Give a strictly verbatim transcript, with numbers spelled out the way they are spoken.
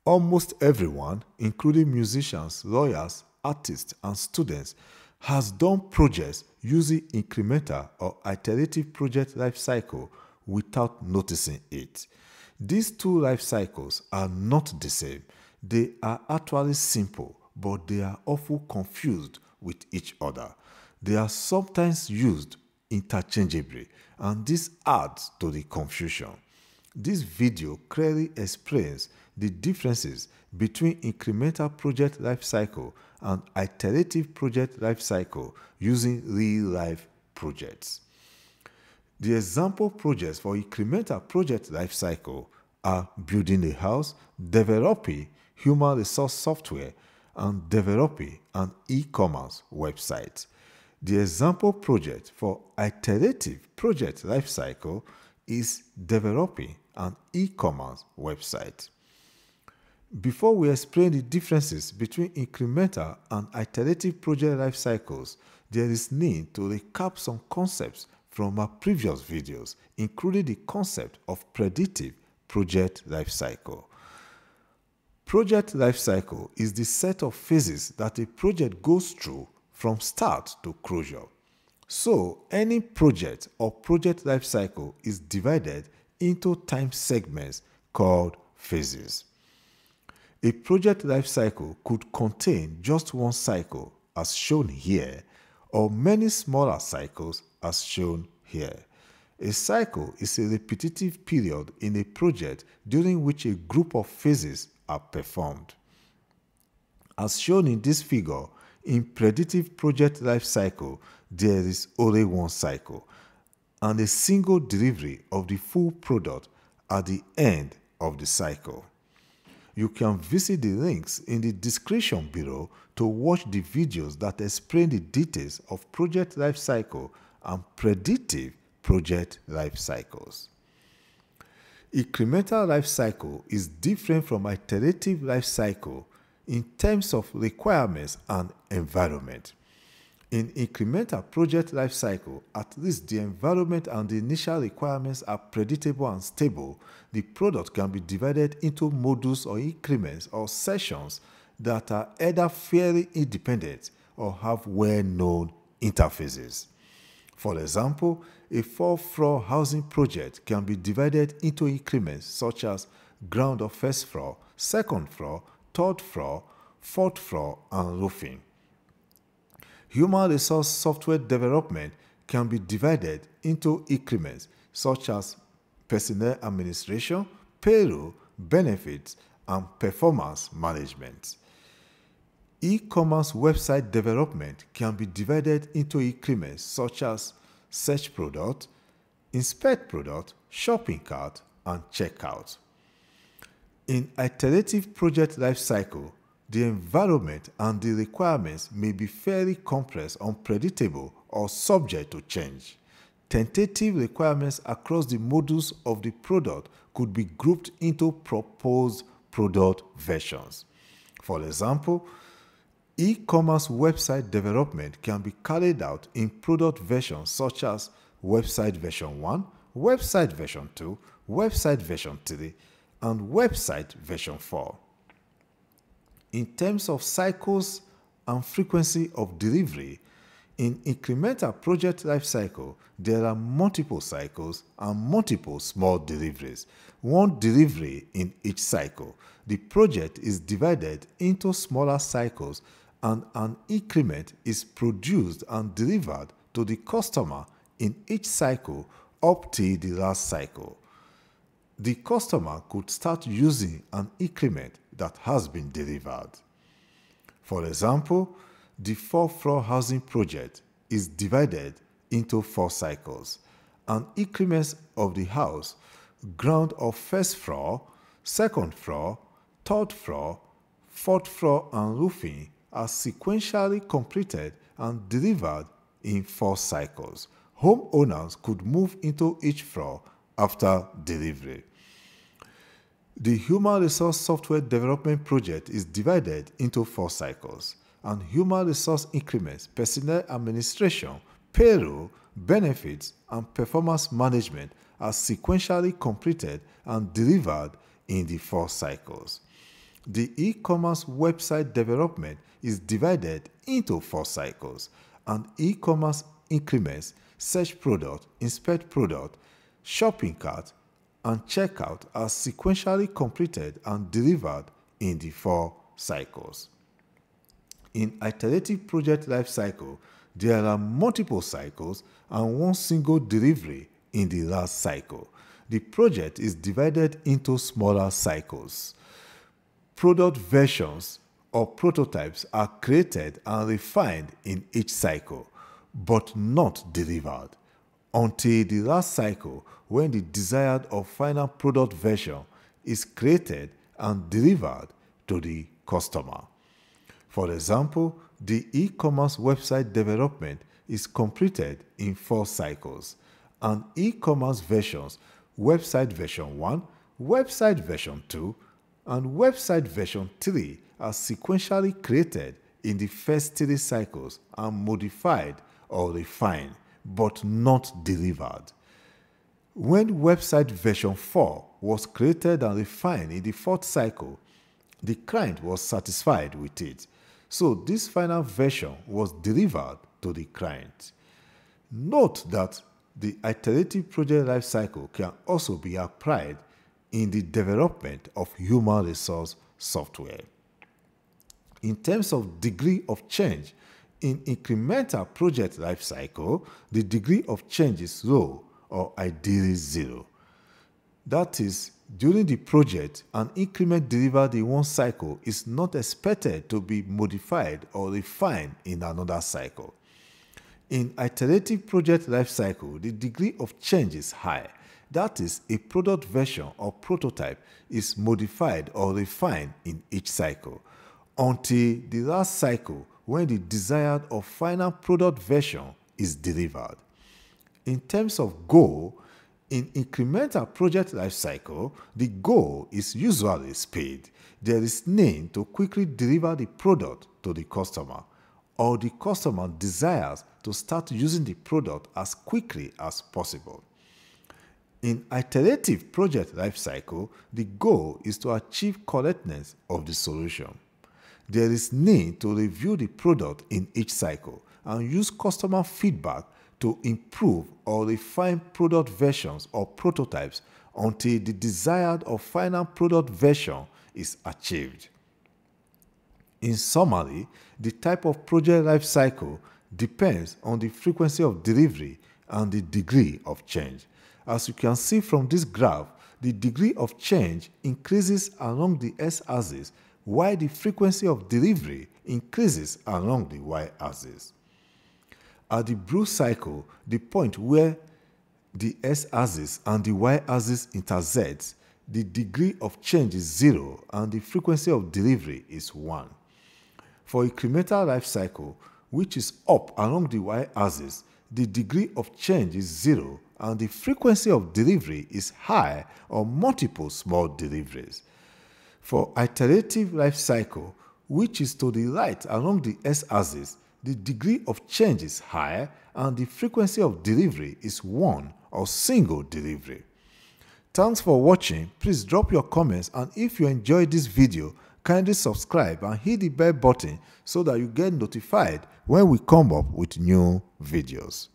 Almost everyone, including musicians, lawyers, artists, and students, has done projects using incremental or iterative project lifecycle without noticing it. These two life cycles are not the same. They are actually simple, but they are often confused with each other. They are sometimes used interchangeably, and this adds to the confusion. This video clearly explains the differences between incremental project lifecycle and iterative project lifecycle using real-life projects. The example projects for incremental project lifecycle are building a house, developing human resource software, and developing an e-commerce website. The example project for iterative project lifecycle is developing an e-commerce website. Before we explain the differences between incremental and iterative project lifecycles, there is need to recap some concepts from our previous videos, including the concept of predictive project lifecycle. Project lifecycle is the set of phases that a project goes through from start to closure. So, any project or project lifecycle is divided into time segments called phases. A project lifecycle could contain just one cycle, as shown here, or many smaller cycles, as shown here. A cycle is a repetitive period in a project during which a group of phases are performed. As shown in this figure, in predictive project lifecycle, there is only one cycle and a single delivery of the full product at the end of the cycle. You can visit the links in the description below to watch the videos that explain the details of project lifecycle and predictive project lifecycles. Incremental lifecycle is different from iterative lifecycle in terms of requirements and environment. In incremental project lifecycle, at least the environment and the initial requirements are predictable and stable. The product can be divided into modules or increments or sessions that are either fairly independent or have well-known interfaces. For example, a four-floor housing project can be divided into increments such as ground or first floor, second floor, third floor, fourth floor, and roofing. Human resource software development can be divided into increments such as personnel administration, payroll, benefits, and performance management. E-commerce website development can be divided into increments such as search product, inspect product, shopping cart, and checkout. In iterative project lifecycle, the environment and the requirements may be fairly complex, unpredictable, or subject to change. Tentative requirements across the modules of the product could be grouped into proposed product versions. For example, e-commerce website development can be carried out in product versions such as website version one, website version two, website version three, and website version four. In terms of cycles and frequency of delivery, in incremental project lifecycle, there are multiple cycles and multiple small deliveries. One delivery in each cycle. The project is divided into smaller cycles and an increment is produced and delivered to the customer in each cycle up till the last cycle. The customer could start using an increment that has been delivered. For example, the four-floor housing project is divided into four cycles. An increment of the house, ground of first floor, second floor, third floor, fourth floor, and roofing are sequentially completed and delivered in four cycles. Homeowners could move into each floor after delivery. The human resource software development project is divided into four cycles, and human resource increments, personnel administration, payroll, benefits, and performance management are sequentially completed and delivered in the four cycles. The e-commerce website development is divided into four cycles, and e-commerce increments search product, inspect product, shopping cart, and checkout are sequentially completed and delivered in the four cycles. In iterative project lifecycle, there are multiple cycles and one single delivery in the last cycle. The project is divided into smaller cycles. Product versions or prototypes are created and refined in each cycle, but not delivered until the last cycle, when the desired or final product version is created and delivered to the customer. For example, the e-commerce website development is completed in four cycles, and e-commerce versions, website version one, website version two, and website version three are sequentially created in the first three cycles and modified or refined, but not delivered. When website version four was created and refined in the fourth cycle, the client was satisfied with it, so this final version was delivered to the client. Note that the iterative project lifecycle can also be applied in the development of human resource software. In terms of degree of change, in incremental project lifecycle, the degree of change is low or ideally zero. That is, during the project, an increment delivered in one cycle is not expected to be modified or refined in another cycle. In iterative project lifecycle, the degree of change is high. That is, a product version or prototype is modified or refined in each cycle, until the last cycle, when the desired or final product version is delivered. In terms of goal, in incremental project lifecycle, the goal is usually speed. There is need to quickly deliver the product to the customer, or the customer desires to start using the product as quickly as possible. In iterative project lifecycle, the goal is to achieve correctness of the solution. There is need to review the product in each cycle and use customer feedback to improve or refine product versions or prototypes until the desired or final product version is achieved. In summary, the type of project lifecycle depends on the frequency of delivery and the degree of change. As you can see from this graph, the degree of change increases along the x-axis, while the frequency of delivery increases along the y-axis. At the blue cycle, the point where the x-axis and the y-axis intersect, the degree of change is zero and the frequency of delivery is one. For incremental life cycle, which is up along the y-axis, the degree of change is zero and the frequency of delivery is high or multiple small deliveries. For iterative life cycle, which is to the right along the x-axis, the degree of change is high and the frequency of delivery is one or single delivery. Thanks for watching. Please drop your comments, and if you enjoyed this video, kindly subscribe and hit the bell button so that you get notified when we come up with new videos.